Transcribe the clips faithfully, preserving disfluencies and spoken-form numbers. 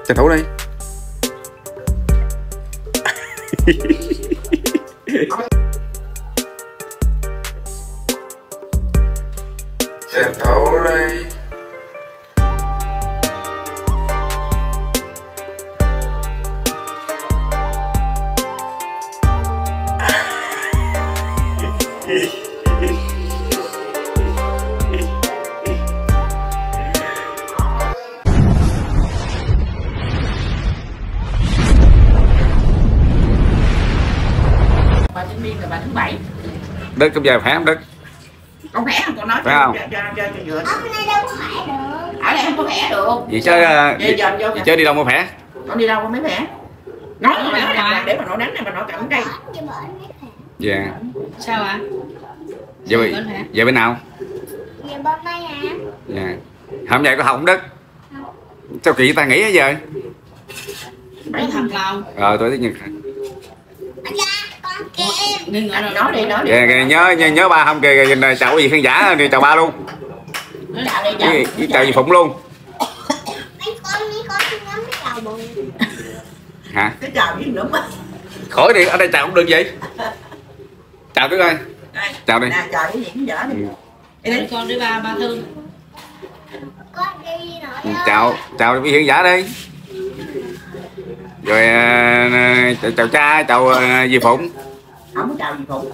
Tranh thủ đi. Tranh thủ đi. Bà Trinh Biên là bà thứ bảy. Đức cũng giờ khỏe không Đức? Con khỏe không? Con nói phải cho, không? cho, cho, cho, cho vừa. Ở đây đâu có khỏe được. Ở đây không có khỏe được. Vậy chơi Vậy dòm vô kìa. chơi đi đâu mà khỏe? Con đi đâu con mới khỏe? Nói mà nói là để mà nó đánh này mà nó cầm cây. Dạ. Sao ạ? Giờ bị giờ bên nào? Giờ bên đây hả? Dạ. Hôm nay có học không Đức? Sao kỳ ta nghĩ giờ? Nói thật lòng. Ờ tôi thấy Nhật. Con kìa. Nghi ngờ rồi. Nói đi, nói đi. Dạ, kìa, nhớ nhớ, nhớ ba không kìa, kìa chào gì khán giả thì chào ba luôn. Chào đi chào. Với, với chào gì Phụng luôn. Mấy con mấy con xin ngắm cái đầu bùi. Hả? Cái chào với nữa mà. Khỏi đi, ở đây chào cũng được vậy. Chào Đức ơi. Đây. Chào đi. Nè chào với diễn vợ đi. Đi Đi đi. con đi ba ba thương. Con đi nội ơi. Chào chào với khán giả đi. Rồi à, chào, chào cha, chào à, dì Phụng. Không có chào gì Phụng.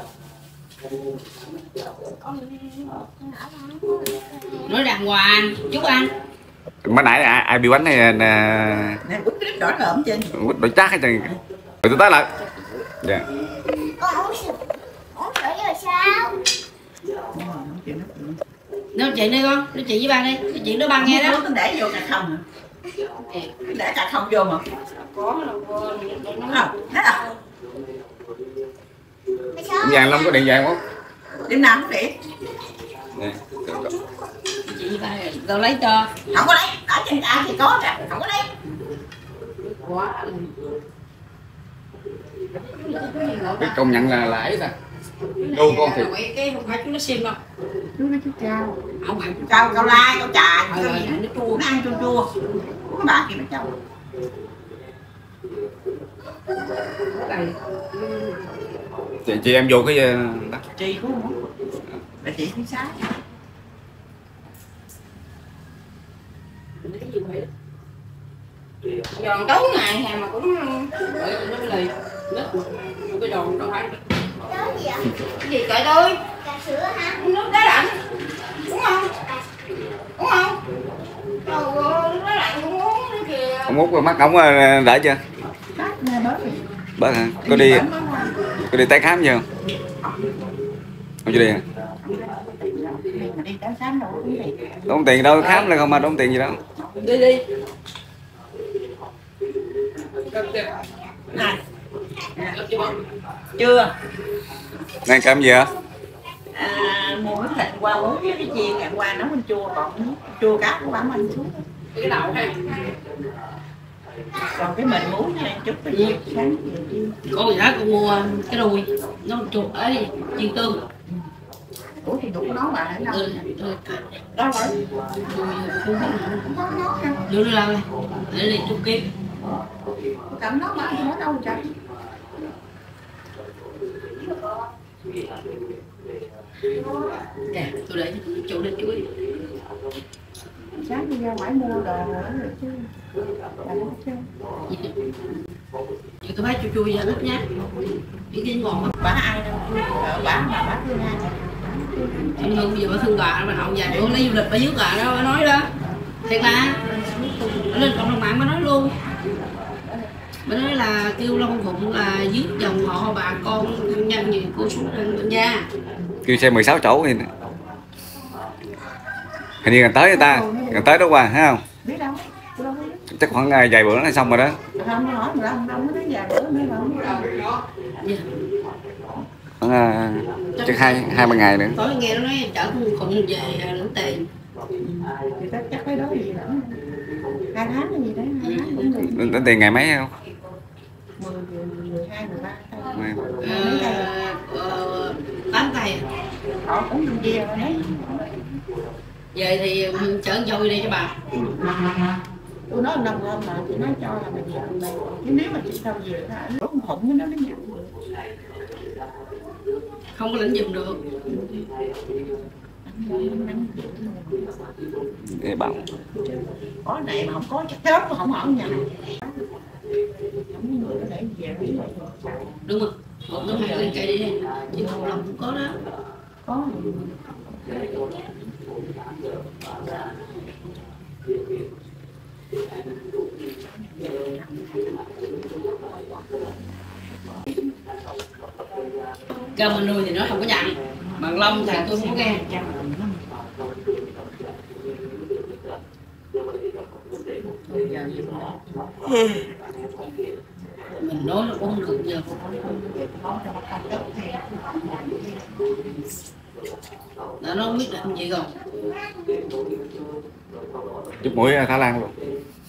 Nói đàng hoàng, chúc ăn. Mới nãy ai, ai bị bánh này nè. Nè quýt cái đỏ lợm trên. Quýt đổi chắc hết trơn. Rồi tôi tới lại. Dạ. Con uống sữa. Uống sữa rồi sao? Nói chuyện đi con, nói chuyện với ba đi. Nói chuyện đó ba nghe đó. Nó để vô cà không hả? Để cà không vô mà. Có là quên. Không, thấy không? Vàng Long có điện vàng không? Đêm nào cũng điện. Nè. Chị với ba rồi lấy cho. Không có lấy, ở trên ta thì có nè, không có lấy. Quá. Cái công nhận là lãi ta. Đâu con thì Cái không phải chúng nó xiêm đâu. Chú nói chú cao. Không phải. Cao, cao lai, cao trà, Ờ, cao rồi, gì nó chua. nó ăn chua chua. Có bà kia mà chồng. Đây. chị, chị em vô cái đó. Chị cũng muốn. Là chị thứ sáu. Giòn tối ngày hè mà cũng nó lì nít cái đòn đâu phải Đó gì ạ? cái gì cậy tôi Trà sữa hả? nước đá lạnh uống không uống không rồi nước đá lạnh cũng uống nữa kìa. Ông Út mắt ổng đỡ chưa? Bác nghe bớt đi. Bớt hả? Có đi có đi tái khám chưa? Không chưa đi hả? Mà đi tái khám đâu cũng đi. Đóng tiền đâu khám là không mà đóng tiền gì đâu. Đi đi Này. Chưa. Đang cầm gì hả? À, mua cái thịt qua muối với cái chiên ngày qua nấu canh chua còn chua cá của bả mình xuống. cái đậu ha Còn cái mình muối này chút cái gì sáng chiều chiên. con gì đó con mua cái đùi nó chuột ấy chiên tương. Ủa thì đủ nó bà ở đâu? Ừ, ừ. Đó rồi. Đưa nó lên để đi chung kiếm. Cầm nó bà nó đâu trời. Kìa, tôi để chỗ để chuối. Sáng đi ra ngoài mua đồ rồi chứ. Bà nói chứ. Chị tôi thấy chua chua ra ít nhá. Những cái ngon lắm. Bà ai đâu ở bà mà bà thương ai. Em thương bây giờ bà thương bà bà nội dài bữa lấy du lịch bà dứt bà đó bà nói đó. Thiệt mà. Bà lên cộng đồng mạng bà nói luôn. Bà nói là kêu Long Phụng là dứt dòng họ bà con thân nhân gì cô xuống bên gia. Kêu xe mười sáu chỗ thì hình như gần tới người ta, gần tới đó qua thấy không? Biết đâu. Đâu biết. Chắc khoảng uh, vài bữa nữa là xong rồi đó. Không có hỏi mà đâu đâu mới tới giờ bữa nữa không. Khoảng uh, chắc hai hai ba ngày nữa. Tối nghe nó nói chở con Phụng về lãnh tiền. Thì chắc chắc cái đó gì nữa. Hai tháng hay gì đấy, hai tháng cũng được. Tính tiền ngày mấy không? mười, mười hai, mười ba tay. Ờ, tám tay. Họ cũng không chia rồi đấy. Về thì chở dôi đi cho bà. Tôi nói năm hôm mà chị nói cho là mình nhận này, chứ nếu mà chị đâu về là lúc hụn với nó nó nhận được. Không có lãnh giùm được. Để bảo Có này mà không có chắc chết mà không ở nhà. Không có người để về lấy rồi. Đúng rồi. Một năm hai lên cây đi, chị một lòng cũng có đó. Có. Cao mình nuôi thì nó không có nhận, bằng lông thì tôi không có nghe. Mình nói nó cũng không được giờ. Đã nó biết làm gì không? chút mũi Thái Lan luôn.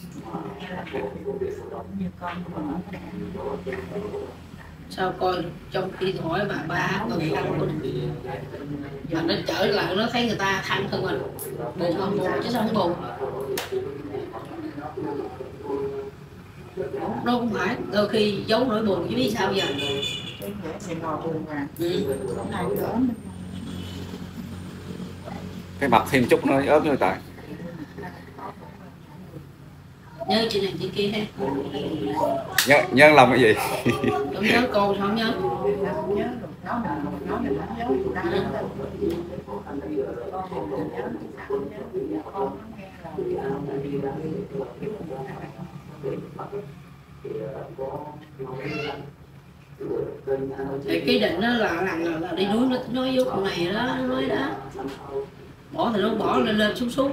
Sao coi trong khi hỏi bà ba người thăng luôn, mà nó trở lại nó thấy người ta thăng hơn mình, buồn không buồn chứ sao không buồn. Đâu không phải, đôi khi giấu nỗi buồn chứ biết sao giờ. Ừ. Cái mặt thêm chút nó ốm thôi tại. Nhớ chị này chị kia ha. Nhớ nhớ lòng cái gì? Không nhớ cô sao không nhớ. Không nhớ được, nói mình nói mình không nhớ được đâu. Con mình nhớ không nhớ, con nó nghe Thì cái định đó là là, là, là đi núi nó nói vô con này đó, nó nói đó. Bỏ thì nó bỏ lên lên xuống xuống.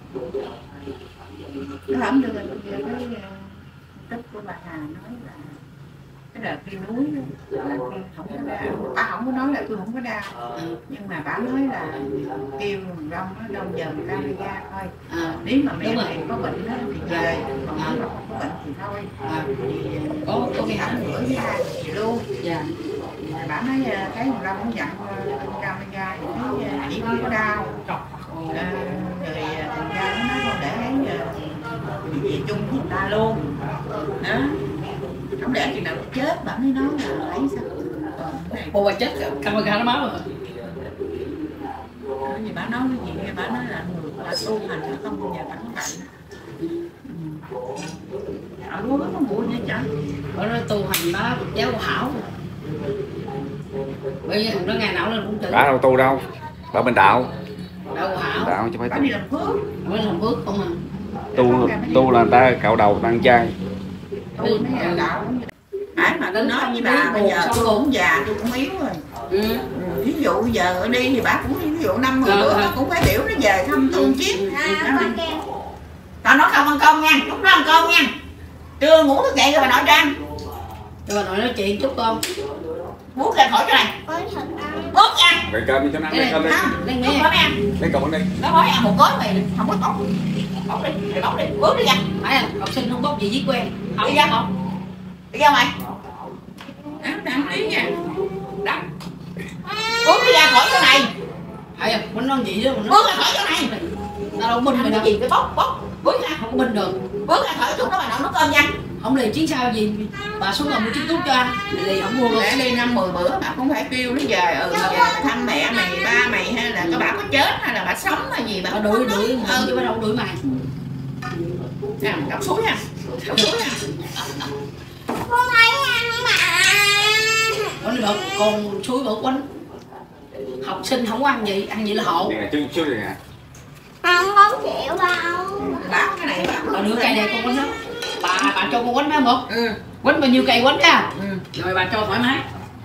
cái hổng được rồi cái cấp của bà Hà nói là cái đợt đi núi là không có đau, bà không có nói là tôi không có đau, nhưng mà bà nói là kêu rong nó rong dần camera thôi, À, nếu mà mẹ này có bệnh đó thì về, còn nếu mà không có bệnh thì thôi. à, Thì có có cái cái hẳn bữa với hai chị luôn. dạ. Bà nói thấy thằng Long cũng dặn camera thì thấy chỉ không có đau. À, rồi thành ra nó nói không để ấy về chung với người ta luôn đó, không để chừng nào chết bà mới nói là lấy sao. Này Cô bà chết camera nó máu rồi. gì bà nói cái gì bà nói là người bà tu hành nó không bao giờ bà có bệnh. Ở đó nó buồn vậy chứ. Nó nói tu hành đó giáo hảo. Bây giờ nó ngày nào lên cũng chữ. Bà đâu tu đâu, bà bên đạo. Đâu hảo. Đạo chứ phải Bà tu. đi làm phước. Mới làm bước không à. Tu tu là người ta cạo đầu tăng chay. Tu mấy là đạo. Ai mà tôi nói với bà bây giờ tôi cũng già tôi cũng yếu rồi. Ừ. Ví dụ giờ ở đi thì bà cũng ví dụ năm mười bữa nó cũng phải biểu nó về thăm tôi chứ. Tao nói không ăn cơm nha, lúc đó ăn cơm nha. Trưa ngủ thức dậy rồi bà nội cho ăn. Cho bà nội nói chuyện chút con. Bút ra khỏi chỗ này. Bút nha. Rồi cơm đi cho nó ăn, lấy cơm đi. Lên Không nghe. có ăn. Lấy cơm đi. Nó nói ăn một gói mì không có tốt. Bóc đi, rồi bóc đi, bút đi ra. Phải à, học sinh không bóc gì với quen. Không Đi ra. không. Đi ra mày. Ăn ăn đi nha. Đó. Bút đi ra khỏi chỗ này. Phải à, mình nói gì đó mình Bút nói. ra khỏi chỗ này. Tao đâu binh mày Ăn đâu. cái gì cái bóc bóc. Bút ra. Không binh được. Bút ra khỏi chỗ đó bà nội nấu cơm nha. Không liền chiến sao gì. Bà xuống là mua chiếc thuốc cho ăn. Lì không mua luôn. Để đi năm mười bữa bà cũng phải kêu nó về ừ về thăm mẹ mày ba mày hay là cái bà có chết hay là bà sống hay gì bà Bà đuổi đuổi ừ. chứ bà đâu đuổi mày. Nè cặp suối nha cặp suối nha Con thấy ăn mà. Quánh được con suối bữa quánh. Học sinh không có ăn gì, ăn gì là hộ. Đây là chút chút đi nè. Không không chịu đâu. bán cái này bán Bà đưa cây này con quánh đó. Bà bà cho con quánh má một. ừ Quánh bao nhiêu cây quánh ra. ừ Rồi bà cho thoải mái.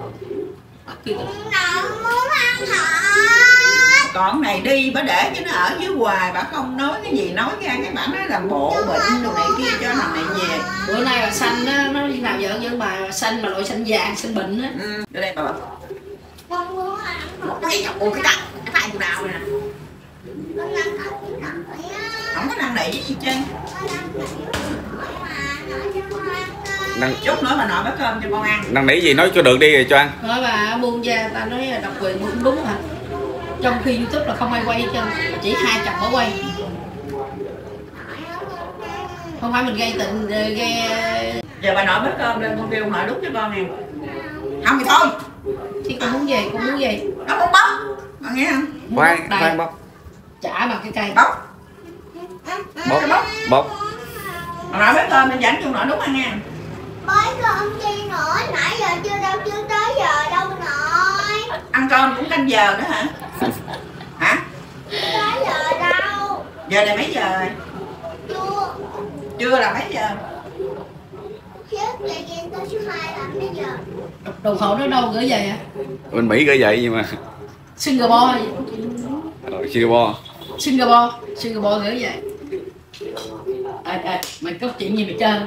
Nó muốn ăn thỏ. còn này đi bà để cho nó ở dưới hoài bà không nói cái gì nói ra cái bà nói là bộ bệnh đồ này kia cho thằng này về Bữa nay bà xanh á, nó nào vợ với bà xanh mà loại xanh vàng, xanh bệnh á. ừ đưa đây bà bà Con muốn ăn thỏ. cái chọc ôi cái tay cái tay của đào này nè Con ăn thỏ với thỏ á. không có năng nỉ gì trơn Con ăn thỏ mà nói cho con ăn thôi. Năng chút nữa bà nội bắt cơm cho con ăn năng nỉ gì nói cho được đi rồi cho ăn. Nói bà buông ra, ta nói là độc quyền cũng đúng hả? Trong khi YouTube là không ai quay cho, chỉ hai chồng mới quay. Không phải mình gây tình gây. Giờ bà nội bếp cơm lên, con kêu nội đút cho con nè. Không thì thôi. Thì con muốn gì, con muốn gì? Nó muốn bóc, con nghe không? Khoan, khoan bóc. Chả bằng cái cây. Bóc. Bóc, bóc. Bà nội bếp cơm lên dẫn cho nội đút ăn nha. Bói cơm chi nữa, nãy giờ chưa đâu chưa tới giờ đâu nội. Ăn cơm cũng canh giờ nữa hả? Hả? Chưa tới giờ đâu. Giờ này mấy giờ rồi? Chưa. Chưa là mấy giờ? Trước giờ game tới số hai là mấy giờ? Đồng hồ nó đâu gửi về hả? Bên Mỹ gửi vậy nhưng mà Singapore. ờ, Singapore. Singapore, Singapore gửi về. À, à, mày có chuyện gì mày chơi?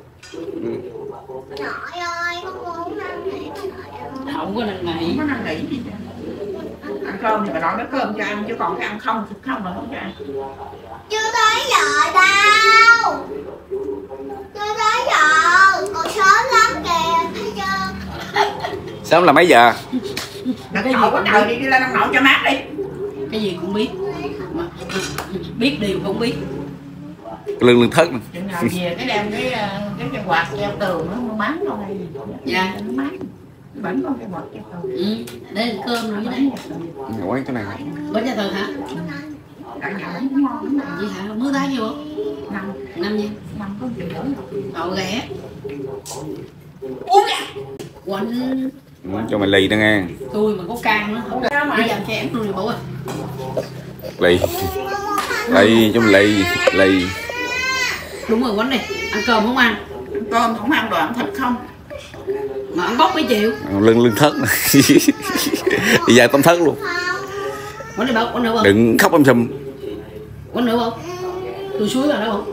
Nội ơi, con muốn năn nỉ nội ơi. Không có năn nỉ. Không có năn nỉ gì chứ. Ăn cơm thì bà nội bếp cơm cho ăn, chứ còn cái ăn không thì không là không cho ăn. Chưa tới giờ đâu. Chưa tới giờ, còn sớm lắm kìa, thấy chưa? Sớm là mấy giờ? Cái nội có trời đi, đi lên ăn nội cho mát đi. Cái gì cũng biết. Mà, biết điều không biết. Lương lương thất. Chừng nào về cái đem cái cái cái quạt treo tường nó bán đâu đây. Dạ. Nó mát. Vẫn có cái quạt treo tường. Ừ, đây là cơm rồi đấy. Ngồi cái này. Bữa nhà thờ hả? Cả nhà nó cũng ngon lắm. Gì hả? Mới tháng vô? Năm, Năm gì? năm có triệu rưỡi. Hậu ghẻ. Uống ra. Quạnh. Ừ, cho mày lì đó nghe. Tôi mà có can nữa không được. Đi làm cho em luôn rồi bố ơi. Lì. Lì cho mày lì, lì. Đúng rồi quánh này, ăn cơm không ăn. Cơm không ăn đồ ăn thịt không. Mà ăn bóc mấy triệu. Lương lương thất. Đi dài tấm thất luôn. Quánh này bao, quánh nữa không? Đừng khóc em sùm. Quánh nữa không? Tôi suối rồi đó không?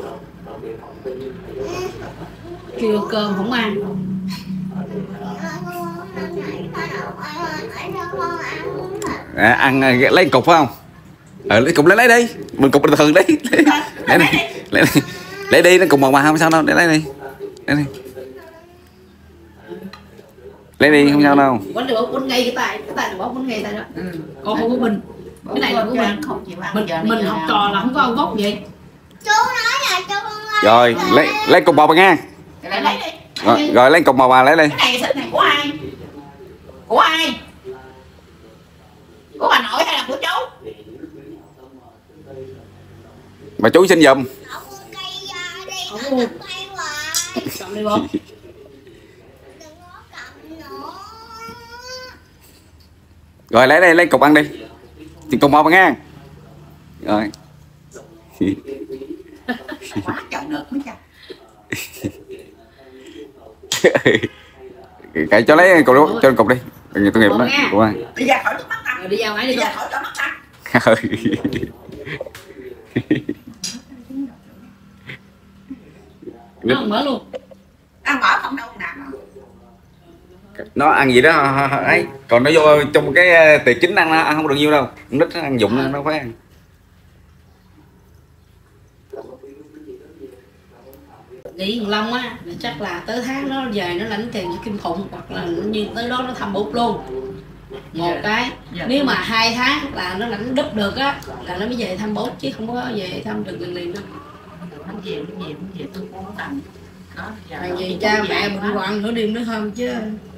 Kêu cơm không ăn. À, ăn lấy cục phải không? Ờ lấy cục lấy lấy đi. Mình cục bình thường đi. Lấy đi. Lấy đi. Lấy đi nó cùng màu mà không sao đâu, để lấy đi. Lấy đi. Lấy đi không sao đâu. Quánh này bóc quánh ngay cái tay, cái tay này bóc quánh ngay tay đó. Ừ. Con không có bình. Cái này là của mình. Không chịu ăn. Mình mình học trò là không có ăn bóc vậy. Chú nói là cho con lấy. Rồi, lấy lấy cục màu bà nha. Lấy lấy đi. Rồi, rồi lấy cục màu bà lấy đi. Cái này xịt này của ai? Của ai? Của bà nội hay là của chú? Bà chú xin giùm. Không có cây ra đi, Không nó mua. cầm tay hoài. Cầm đi bông. Đừng có cầm nữa. Rồi lấy đây, lấy cục ăn đi. Thì cục màu bà nha. Rồi. Quá chồng được mới chồng. Cái cho lấy cục đó, cho cục đi. Tôi nghiệp đó. Cục ăn. Đi ra khỏi nước mắt ăn. Rồi đi ra ngoài đi Đi con. ra khỏi cho mắt ăn. Nó không mở luôn. Ăn mở không đâu nào. Nó ăn gì đó ấy, còn nó vô trong cái tiệc chính ăn, ăn không được nhiêu đâu, nít nó ăn dụng nó phải ăn. Nghĩ thằng Long á là chắc là tới tháng nó về nó lãnh tiền cho Kim Phụng, hoặc là như tới đó nó thăm bút luôn một cái. Dạ. Nếu mà hai tháng là nó lãnh đúp được á là nó mới về thăm bố, chứ không có về thăm được liền liền đâu. Nó về, nó về, nó về tôi cũng không cần. Đó, giờ Thằng nó gì cũng cha về mẹ nữa. mình quặn nửa đêm nữa không chứ.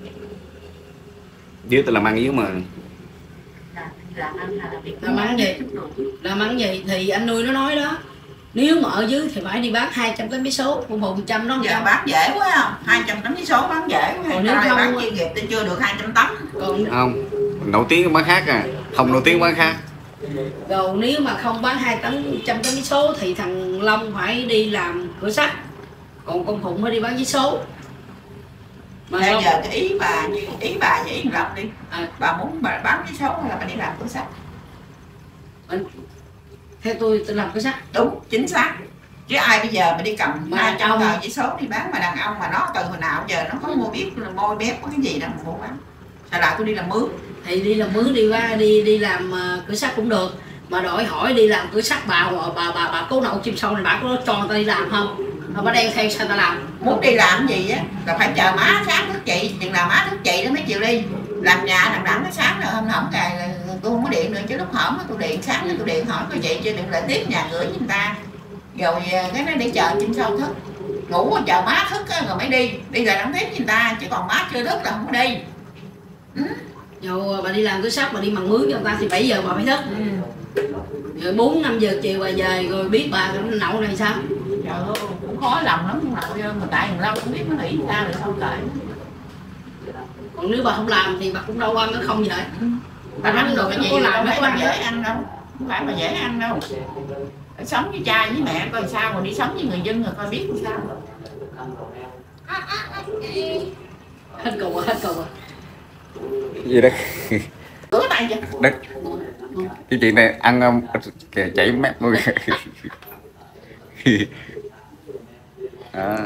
Dưới tôi làm ăn dưới mà. Làm ăn là việc Làm ăn gì? Làm ăn gì thì anh nuôi nó nói đó. Nếu mà ở dưới thì phải đi bán hai trăm cái mấy số, một một trăm nó một Giờ trăm. bán dễ quá không? hai trăm tấm vé số bán dễ quá. Còn Còn nếu nếu không bán á- chuyên nghiệp thì chưa được hai trăm tấm. Còn Không, nổi tiếng bán khác à, không nổi tiếng bán khác. rồi nếu mà không bán hai tấm trăm cái mấy số thì thằng Long phải đi làm cửa sắt, còn con Phụng phải đi bán vé số. Mà Bây Long, giờ cái ý bà như ý bà vậy Yên Lộc đi. à, Bà muốn bà bán vé số hay là bà đi làm cửa sắt? theo tôi tôi làm cửa sắt. Đúng, chính xác. Chứ ai bây giờ mà đi cầm Mà hai trăm ông- tờ vé số đi bán, mà đàn ông mà nó từ hồi nào giờ nó có mua biết là môi bếp có cái gì đâu mà mua bán. Sao lại tôi đi làm mướn? Thì đi làm mướn đi qua đi đi làm uh, cửa sắt cũng được, mà đòi hỏi đi làm cửa sắt bà bà bà bà, bà cố nậu chim sâu này bà có cho người ta đi làm không? Mà bà đeo theo sao ta làm? Muốn đi làm gì á là phải chờ má sáng thức chị, chừng nào má thức chị đó mới chịu đi. Làm nhà làm đẳng cái sáng rồi hôm hổng cài là tôi không có điện nữa, chứ lúc hổm tôi điện, sáng tôi điện hỏi cô chị chưa đừng lại tiếp nhà gửi với người ta. Rồi cái nó để chờ trên sau thức. Ngủ chờ má thức rồi mới đi. Đi là đóng tiếp với người ta, chứ còn má chưa thức là không có đi. Ừ. Rồi bà đi làm cái sắt, bà đi bằng mướn cho người ta thì bảy giờ bà phải thức. Ừ. Rồi bốn năm giờ chiều bà về rồi biết bà nậu này sao? Trời ơi, cũng khó lòng lắm nậu, mà tại thằng Long không biết nó nghĩ sao rồi sao kệ. Còn nếu bà không làm thì bà cũng đâu ăn nó không vậy. Ừ. Bà ăn được cái gì làm đâu phải dễ ăn đâu. Không phải mà dễ ăn đâu. Phải sống với cha với mẹ coi sao, mà đi sống với người dân rồi coi biết sao. Hết cầu rồi, hết cầu rồi. Gì đấy? Rửa tay vậy? Đất. Cái chuyện này ăn um, kìa chảy mép luôn. À.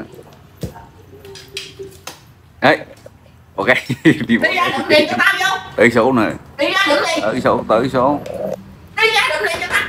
Đấy. Ok. Đi, đi ra đựng điện cho tao vô. tới số nè. Đi ra đựng điện. Tới số, tới số. Đi ra đựng điện cho tao.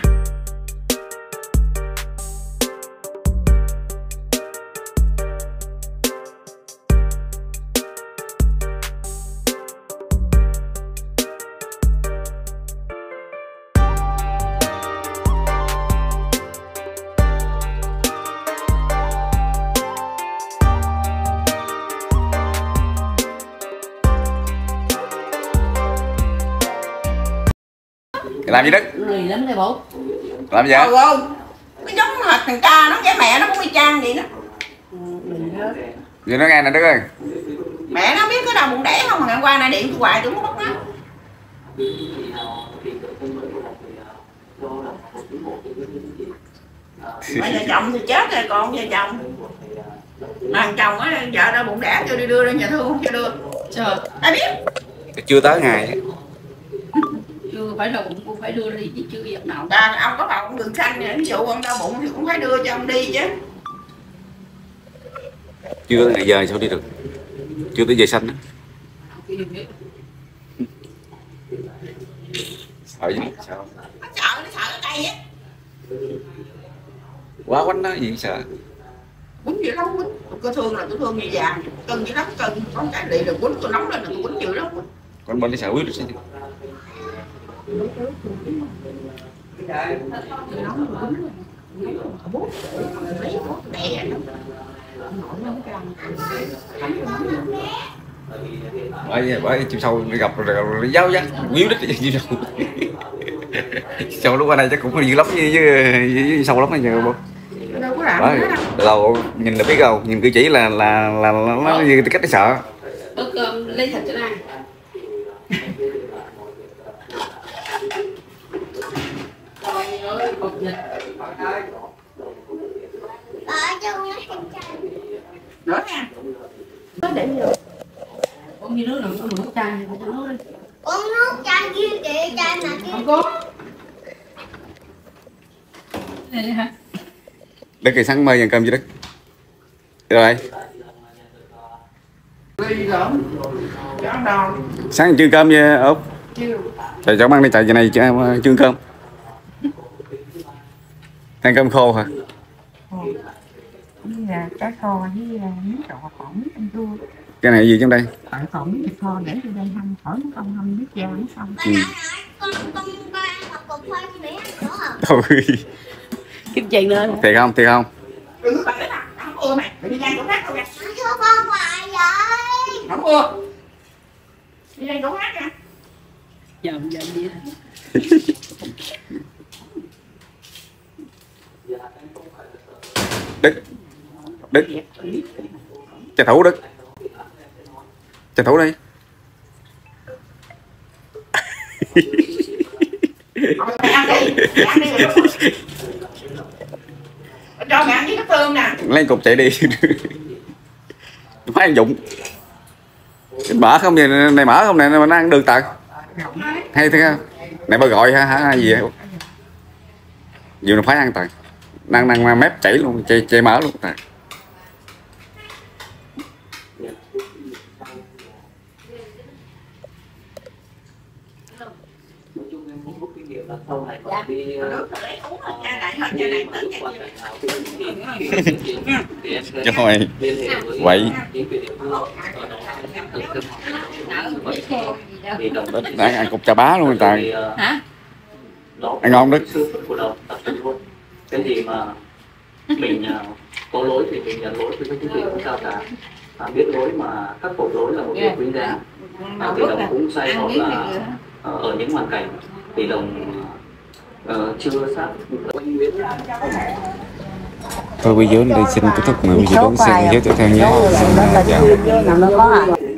Làm gì Đức? Lì lắm đây bố. Làm gì Trời vậy? ơi, nó giống hệt thằng cha nó, cái mẹ nó cũng y chang vậy đó. Vậy nó nghe nè Đức ơi. Mẹ nó biết cái đầu bụng đẻ không mà ngày qua này điện tôi hoài tôi muốn bắt nó. Mà vợ chồng thì chết rồi, còn vợ chồng mà thằng chồng á, vợ đã bụng đẻ cho đi đưa ra nhà thương không cho đưa. Trời, ai biết. Chưa tới ngày. chưa phải là bụng cũng phải đưa đi chứ chưa giật nào. À, ông có bầu ông đường xanh ví dụ ông đau bụng thì cũng phải đưa cho ông đi chứ. Chưa tới ngày giờ sao đi được? Chưa tới giờ xanh á. Sợ chứ sao? Nó sợ, nó sợ cái cây á. Quá quánh nó gì sợ. Quýnh dữ lắm quýnh. Tôi thương là tôi thương như vàng, cân dữ lắm cân. Có cái lì là quýnh tôi nóng lên là tôi quýnh dữ lắm. Con bên nó sợ quyết được sao? Bởi bởi chim sâu đi gặp rồi nó giáo dắt quýu đít chim sâu. Sâu lúc qua đây chắc cũng dữ lắm với, với, với sâu lắm bây giờ bố. Đâu có làm Bởi, đầu nhìn là biết đâu, nhìn cử chỉ là là là, là nó như cách nó sợ. Ớt cơm lấy thịt cho nó ăn. Trời ơi, cục dịch. Nữa nha. Nó để vô. Uống như nước nào có nước chai thì cho nước đi. Uống nước chai kia kìa, chai mà kia. Không có. Đây đi hả? Đức kỳ sáng mơ ăn cơm chưa Đức? Rồi. Đi rồi. Cho ăn đòn. Sáng chưa cơm chưa Út? Chưa. Trời cháu mang đi chạy giờ này chưa cơm. Ăn cơm khô hả? Với cá kho với miếng đậu phỏng ăn chua. Cái này gì trong đây? Đậu phỏng thịt kho để vô đây hâm, khỏi nó không hâm nước da nó xong. Con nói con con con ăn một cục khoai mì nữa hả? Thôi. Kim chèn lên. Thiệt không? Thiệt không? Đừng có bạn đấy nào, không ưa mày, mày đi nhanh chỗ khác đâu kìa. Sao con hoài vậy? Không ưa. Đi nhanh chỗ khác nha. Dầm dầm gì đó. Đức. Đức. Tranh thủ Đức. Tranh thủ đi. Thôi mày ăn đi, mày ăn đi rồi. Cho mẹ ăn với nước tương nè. Lấy cục chạy đi. Phải ăn dụng. Mỡ không vậy này, mỡ không này, nó ăn được tận. Hay thế không? Này bà gọi hả, hả gì vậy? Dù nó phải ăn tận. Năng năng mép chảy luôn, chảy, chảy mỡ luôn tận. Rồi vậy đang ăn cục chà bá luôn Tài. Hả? Ăn ngon Đức. cái gì mà mình uh, có lỗi thì mình nhận lỗi, với quý vị không sao cả. À, biết lỗi mà khắc phục lỗi là một điều quý giá. À, thì đồng cũng sai sót là uh, ở những hoàn cảnh thì đồng uh, chưa sát quanh Nguyễn. Thôi bây giờ đi xin kết thúc mà bây giờ đón xem giới tiếp theo nhé. Xin chào.